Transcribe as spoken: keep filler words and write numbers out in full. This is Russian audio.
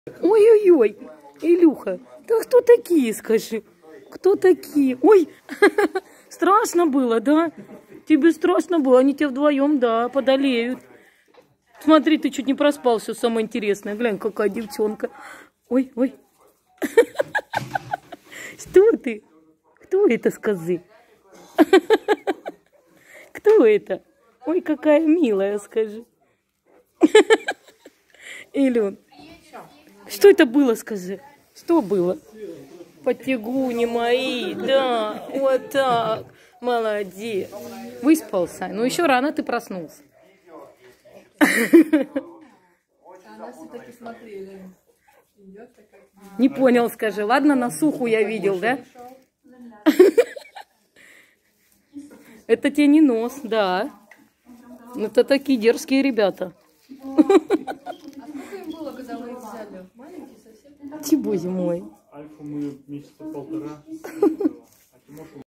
Ой-ой-ой, Илюха, да кто такие, скажи? Кто такие? Ой, страшно было, да? Тебе страшно было, они тебя вдвоем, да, подолеют. Смотри, ты чуть не проспал, все самое интересное. Глянь, какая девчонка. Ой, ой. Что ты? Кто это, скажи? Кто это? Ой, какая милая, скажи. Илюн, что это было, скажи? Что было? Потягуни мои, да, вот так. Молодец. Выспался. Ну, еще рано ты проснулся. Не понял, скажи. Ладно, на суху я видел, да? Это тебе не нос, да. Это такие дерзкие ребята. Ти боже мой. Альфу мы месяца полтора.